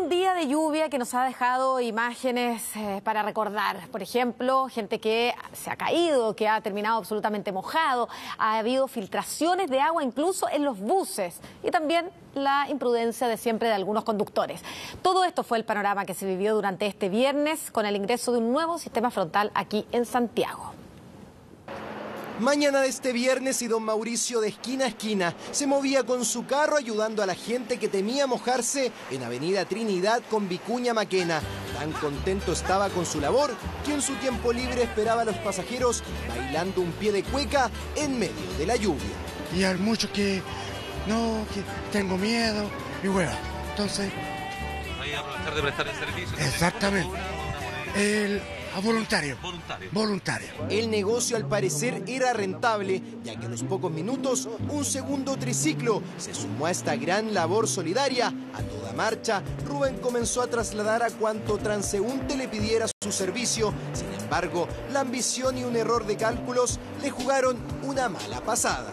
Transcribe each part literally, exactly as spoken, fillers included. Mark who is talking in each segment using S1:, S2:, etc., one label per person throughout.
S1: día de lluvia que nos ha dejado imágenes eh, para recordar. Por ejemplo, gente que se ha caído, que ha terminado absolutamente mojado. Ha habido filtraciones de agua incluso en los buses. Y también la imprudencia de siempre de algunos conductores. Todo esto fue el panorama que se vivió durante este viernes con el ingreso de un nuevo sistema frontal aquí en Santiago.
S2: Mañana de este viernes y don Mauricio de esquina a esquina se movía con su carro ayudando a la gente que temía mojarse en Avenida Trinidad con Vicuña Maquena. Tan contento estaba con su labor que en su tiempo libre esperaba a los pasajeros bailando un pie de cueca en medio de la lluvia.
S3: Y hay muchos que, no, que tengo miedo y bueno, entonces...
S4: Ahí a aprovechar de prestar el servicio.
S3: Exactamente. El... A voluntario.
S4: Voluntario.
S3: Voluntario.
S2: El negocio al parecer era rentable, ya que a los pocos minutos un segundo triciclo se sumó a esta gran labor solidaria. A toda marcha, Rubén comenzó a trasladar a cuanto transeúnte le pidiera su servicio. Sin embargo, la ambición y un error de cálculos le jugaron una mala pasada.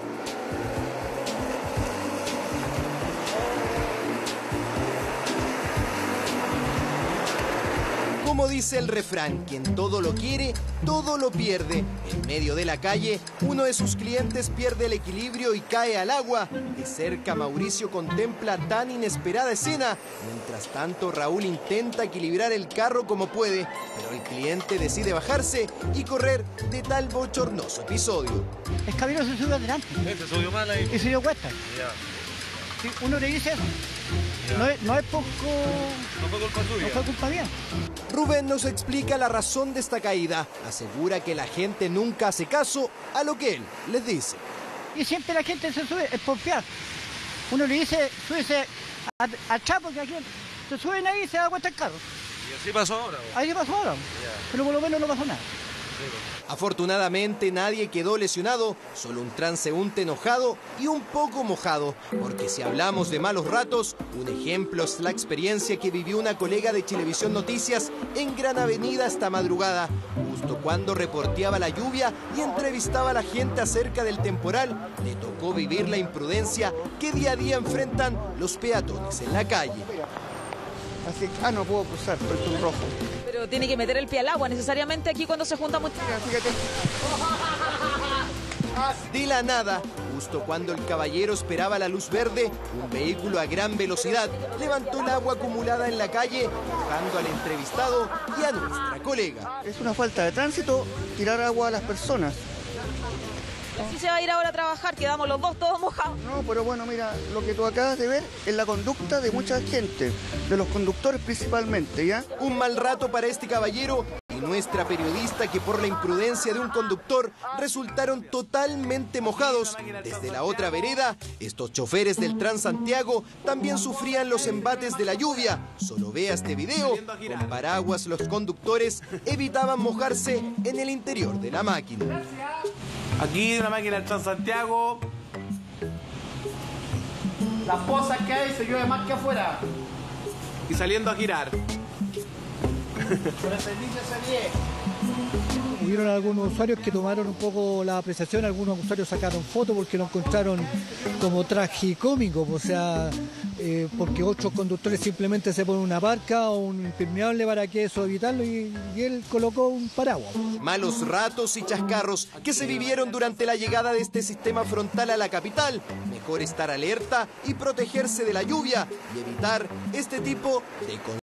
S2: Como dice el refrán, quien todo lo quiere, todo lo pierde. En medio de la calle, uno de sus clientes pierde el equilibrio y cae al agua. De cerca, Mauricio contempla tan inesperada escena. Mientras tanto, Raúl intenta equilibrar el carro como puede, pero el cliente decide bajarse y correr de tal bochornoso episodio.
S5: El camino se subió adelante.
S4: Se subió mal ahí.
S5: Y se dio cuenta.
S4: Ya.
S5: Sí, uno le dice eso. No es, no es poco...
S4: No fue culpa suya.
S5: No fue culpa mía.
S2: Rubén nos explica la razón de esta caída. Asegura que la gente nunca hace caso a lo que él les dice.
S5: Y siempre la gente se sube, es por fiar. Uno le dice, súbese al chapo, que aquí se suben ahí y se da cuenta el carro.
S4: Y así pasó ahora. ¿O?
S5: Ahí pasó ahora. Pero por lo menos no pasó nada.
S2: Afortunadamente nadie quedó lesionado, solo un transeúnte enojado y un poco mojado, porque si hablamos de malos ratos, un ejemplo es la experiencia que vivió una colega de Chilevisión Noticias en Gran Avenida esta madrugada, justo cuando reporteaba la lluvia y entrevistaba a la gente acerca del temporal, le tocó vivir la imprudencia que día a día enfrentan los peatones en la calle.
S6: Así que, ah, no puedo cruzar, estoy en rojo.
S7: Pero tiene que meter el pie al agua necesariamente aquí cuando se junta mucho.
S6: Fíjate.
S2: De la nada, justo cuando el caballero esperaba la luz verde, un vehículo a gran velocidad levantó el agua acumulada en la calle, mojando al entrevistado y a nuestra colega.
S6: Es una falta de tránsito tirar agua a las personas.
S7: Así se va a ir ahora a trabajar, quedamos los dos todos mojados.
S6: No, pero bueno, mira, lo que tú acabas de ver es la conducta de mucha gente, de los conductores principalmente, ¿ya?
S2: Un mal rato para este caballero y nuestra periodista que por la imprudencia de un conductor resultaron totalmente mojados. Desde la otra vereda, estos choferes del Transantiago también sufrían los embates de la lluvia. Solo vea este video, con paraguas los conductores evitaban mojarse en el interior de la máquina.
S8: Aquí en la máquina del Transantiago, las pozas que hay se llueve más que afuera. Y saliendo a girar. Pero el servicio se vie.
S9: Hubieron algunos usuarios que tomaron un poco la apreciación, algunos usuarios sacaron fotos porque lo encontraron como tragicómico, o sea, eh, porque otros conductores simplemente se ponen una parca o un impermeable para que eso evitarlo y, y él colocó un paraguas.
S2: Malos ratos y chascarros que se vivieron durante la llegada de este sistema frontal a la capital. Mejor estar alerta y protegerse de la lluvia y evitar este tipo de